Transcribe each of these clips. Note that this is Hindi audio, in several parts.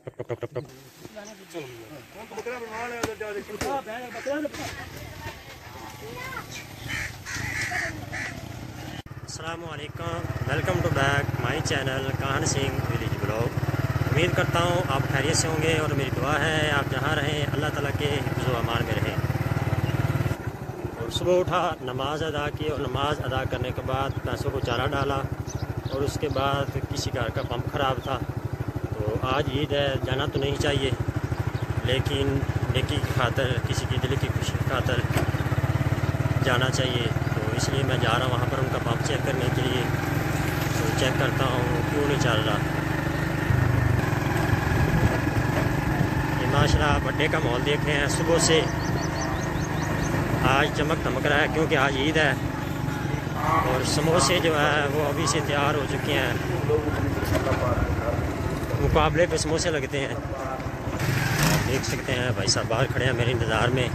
टक टक टक टक। अस्सलामुअलैकुम, welcome to back my channel Kahan Singh village blog. उम्मीद करता हूँ आप खैरियत से होंगे और मेरी दुआ है आप जहाँ रहें अल्लाह ताला के हिफ्ज़ व अमान में रहें। और सुबह उठा, नमाज अदा की और नमाज अदा करने के बाद भैंसों को चारा डाला और उसके बाद किसी कार का पंप ख़राब था। तो आज ईद है, जाना तो नहीं चाहिए लेकिन नेकी की खातर, किसी की दिल की खुशी की खातर जाना चाहिए। तो इसलिए मैं जा रहा हूँ वहाँ पर उनका पंप चेक करने के लिए। तो चेक करता हूँ क्यों नहीं चल रहा। ये माशाल्लाह बर्थडे का माहौल देख रहे हैं। सुबह से आज चमक धमक रहा है क्योंकि आज ईद है और समोसे जो है वो अभी से तैयार हो चुके हैं। मुकाबले पे समोसे लगते हैं। आप देख सकते हैं भाई साहब बाहर खड़े हैं मेरे इंतज़ार में।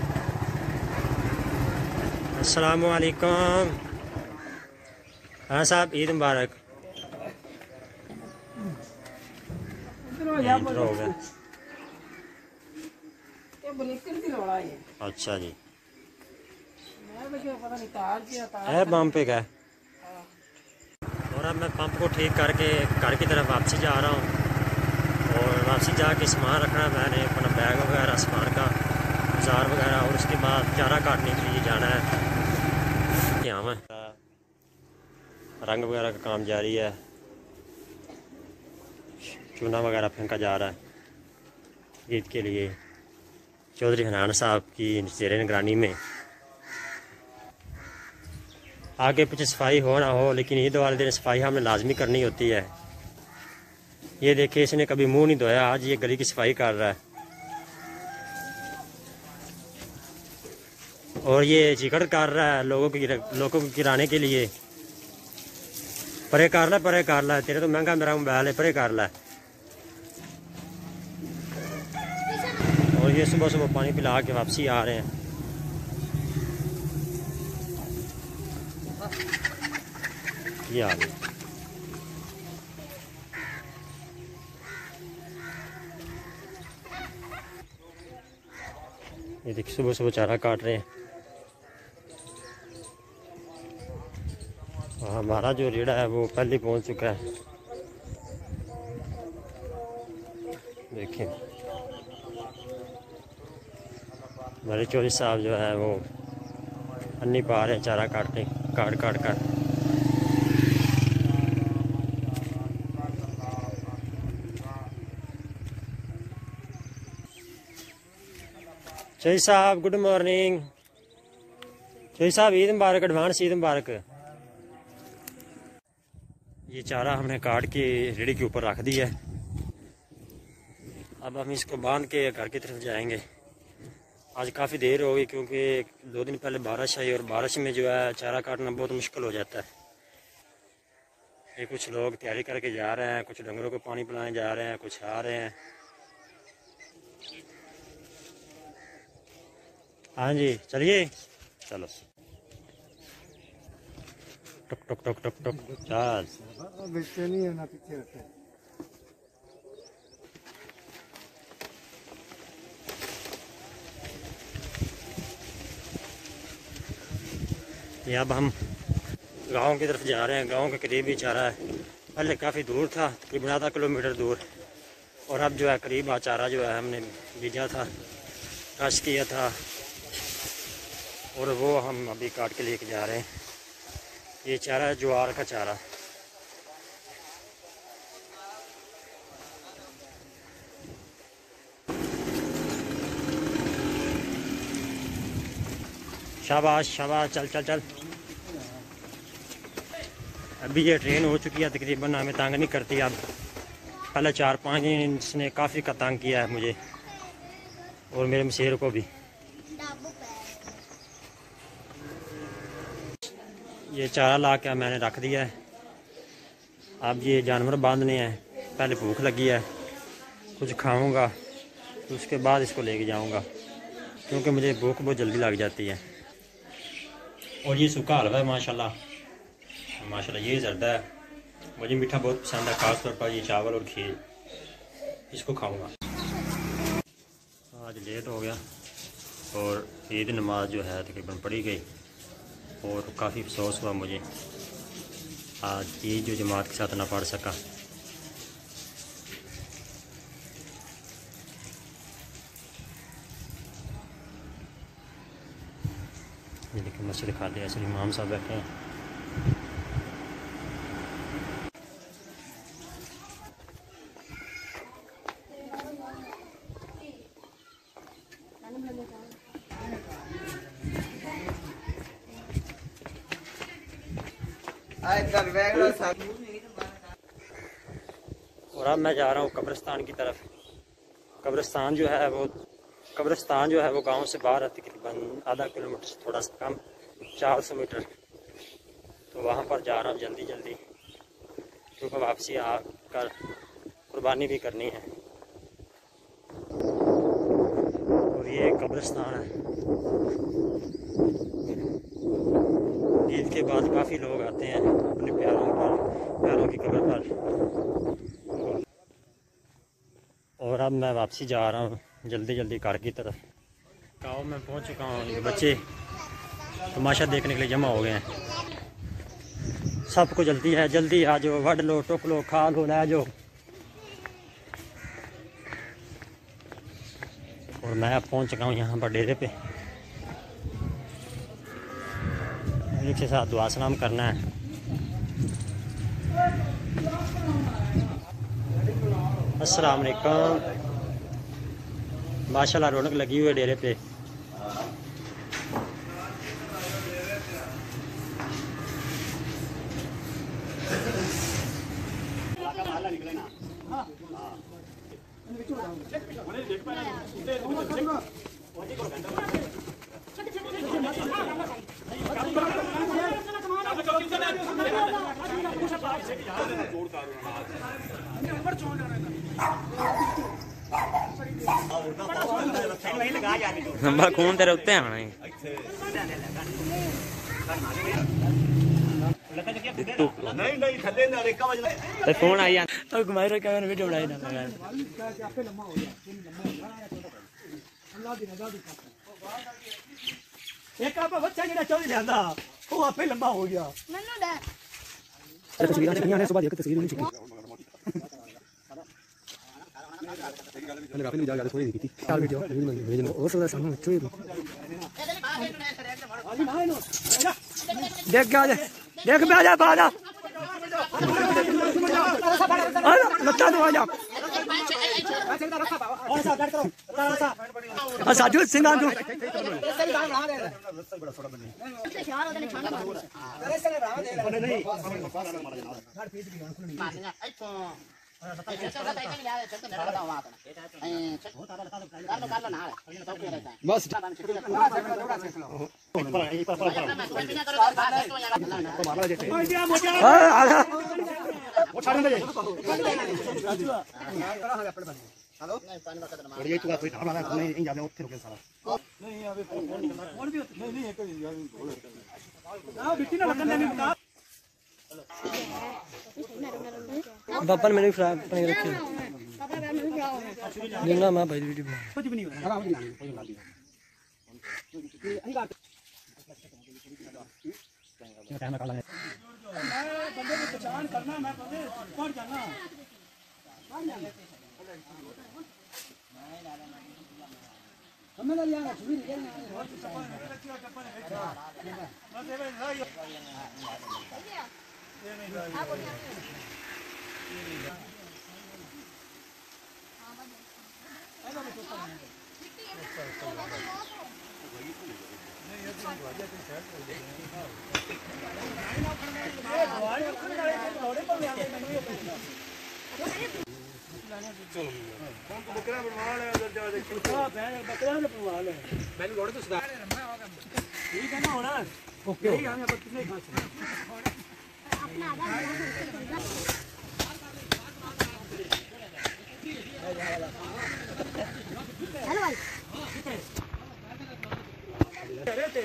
अस्सलामु अलैकुम। हाँ साहब, ईद मुबारक। हो गया। अच्छा जी, है पंप पे क्या? और अब मैं पंप को ठीक करके घर की तरफ वापसी जा रहा हूँ और वापसी जाके सामान रखना मैंने अपना बैग वगैरह सामान का, औजार वगैरह, और उसके बाद चारा काटने के लिए जाना है। यहाँ में रंग वगैरह का काम जारी है, चूना वगैरह फेंका जा रहा है ईद के लिए चौधरी हनान साहब की ज़ेर निगरानी में। आगे पीछे सफाई हो ना हो लेकिन ईद वाले दिन सफाई हमने लाजमी करनी होती है। ये देखिए, इसने कभी मुंह नहीं धोया, आज ये गली की सफाई कर रहा है। और ये चिकट कर रहा है लोगों को गिराने के लिए। परे कर ला, तेरे तो महंगा मेरा मोबाइल है, परे कर ला। और ये सुबह सुबह पानी पिला के वापसी आ रहे हैं। ये आ गए। ये देखिए सुबह सुबह चारा काट रहे हैं। हमारा जो रेड़ा है वो पहले पहुंच चुका है। देखिए हमारे चौधरी साहब जो है वो अन्नी पा रहे हैं चारा काटने, काट कर। चौधरी साहब गुड मॉर्निंग। चौधरी साहब ईद मुबारक, एडवांस ईद मुबारक। ये चारा हमने काट के रेड़ी के ऊपर रख दिया है। अब हम इसको बांध के घर की तरफ जाएंगे। आज काफ़ी देर हो गई क्योंकि 2 दिन पहले बारिश आई और बारिश में जो है चारा काटना बहुत मुश्किल हो जाता है। ये कुछ लोग तैयारी करके जा रहे हैं, कुछ डंगरों को पानी पिलाने जा रहे हैं, कुछ आ रहे हैं। हाँ जी चलिए, चलो टक टक टक टक टक चल। नहीं है ना, पीछे रखे। ये अब हम गांव की तरफ जा रहे हैं। गांव के करीब ही चारा है, पहले काफ़ी दूर था, तकरीबन आधा किलोमीटर दूर, और अब जो है करीब चारा जो है हमने बीजा था, कश किया था और वो हम अभी काट के लेके जा रहे हैं। ये चारा है ज्वार का चारा। शाबाश शाबाश, चल चल चल। अभी ये ट्रेन हो चुकी है तकरीबन, हमें तंग नहीं करती अब। पहले 4-5 दिन इसने काफ़ी का तंग किया है मुझे और मेरे मशेर को भी। ये चारा ला के मैंने रख दिया है। अब ये जानवर बांधने हैं। पहले भूख लगी है, कुछ खाऊंगा तो उसके बाद इसको लेके जाऊंगा क्योंकि मुझे भूख बहुत जल्दी लग जाती है। और ये सूखा हलवा है माशाल्लाह माशाल्लाह। ये जर्दा है, मुझे मीठा बहुत पसंद है, ख़ास तौर पर ये चावल और खीर। इसको खाऊंगा। आज लेट हो गया और ईद नमाज जो है तकरीबन पढ़ी गई और काफ़ी अफसोस हुआ मुझे, आज ईद जो जमात के साथ ना पढ़ सका। ये देखिए मस्जिद खाली है, सिर्फ इमाम साहब बैठे हैं। और अब मैं जा रहा हूँ कब्रिस्तान की तरफ। कब्रिस्तान जो है वो गांव से बाहर है, तकरीबन आधा किलोमीटर से थोड़ा सा कम, 400 मीटर। तो वहाँ पर जा रहा हूँ जल्दी जल्दी, क्योंकि वापसी आकर कुर्बानी भी करनी है। और ये कब्रिस्तान है। ईद के बाद काफ़ी लोग आते हैं अपने प्यारों की कब्र पर। और अब मैं वापसी जा रहा हूँ जल्दी जल्दी घर की तरफ। गाँव में पहुँच चुका हूँ। बच्चे तमाशा देखने के लिए जमा हो गए हैं। सबको जल्दी है, जल्दी आ जाओ, वड लो, टुक लो, खा लो, ले जाओ। और मैं अब पहुँच चुका हूँ यहाँ पर डेरे पे। एक के साथ दुआ सलाम करना है। अस्सलाम वालेकुम। माशाल्लाह रौनक लगी हुई है डेरे पे। नंबर कौन तेरे उत्ते आना है नहीं थले ना रेका बज तो कौन आई तो घुमाई रो कैमरा वीडियो बनाई ना लगा एक आपा बच्चा जेड़ा चोरी लेंदा वो आपे लंबा हो गया नन्नू दे तस्वीरां चुकियां ने सुबह एक तस्वीर नहीं चुकी मैंने राफेल भी जाके थोड़ी देखी थी चार वीडियो भेजने और सब सामने चोरी देख क्या देख पे आ जा बाजा लगता तो आ जा साधु सिंह आंदो बस हेलो बढ़िया तू कोई थामा ना नहीं जाने उठे रुके सारा नहीं अबे फोन भी नहीं है कोई ना बिट्टी ना लगन नहीं बता पापा ने मैंने फ्राई पनीर रखी देखना मैं भाई वीडियो बना कुछ भी नहीं होगा टाइम निकालना है बंदे की पहचान करना मैं बंदे पहुंच जाना हमें ना लिया छुरी नहीं बकरा बनवा ले उधर जा देख बकरा ने बनवा ले मैंने लोड़े तो सुधार ठीक है ना होना ओके हम यहां पर कितने खा अपना हेलो भाई अरे ते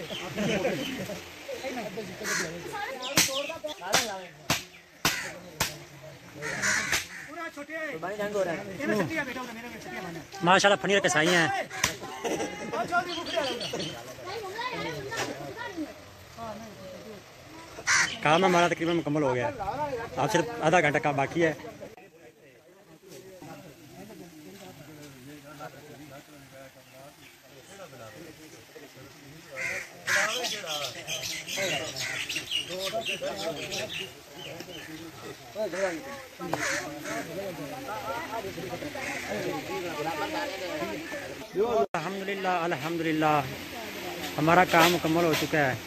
पूरा छोटे माशाल्लाह पनीर के साई हैं। काम हमारा तकरीबन मुकम्मल हो गया, अब सिर्फ आधा घंटा का बाकी है। अल्हम्दुलिल्लाह अल्हम्दुलिल्लाह हमारा काम मुकम्मल हो चुका है।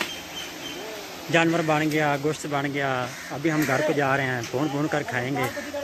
जानवर बन गया, गोश्त बन गया। अभी हम घर को जा रहे हैं, भून भून कर खाएंगे।